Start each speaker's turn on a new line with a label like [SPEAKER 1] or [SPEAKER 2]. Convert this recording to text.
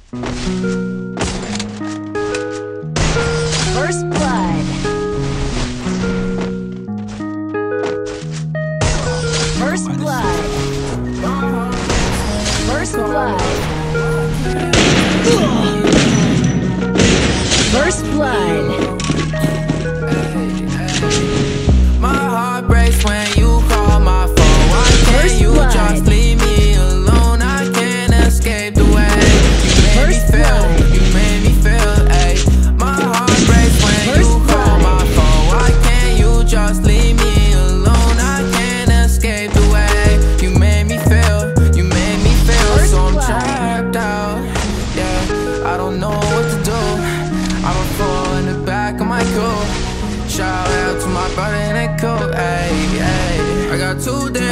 [SPEAKER 1] First blood. First blood. First blood. First blood.
[SPEAKER 2] My heart breaks when you call my phone. Why can't you just leave me alone? I can't escape the way you made me feel. You made me feel, ayy. My heart breaks when you call my phone. Why can't you just leave me alone? I can't escape the way you made me feel. You made me feel. So I'm trapped out, yeah. I don't know what to do. I'm a fool in the back of my coupe. Shout out to my brother in that coat, ayy, ayy. I got 2 days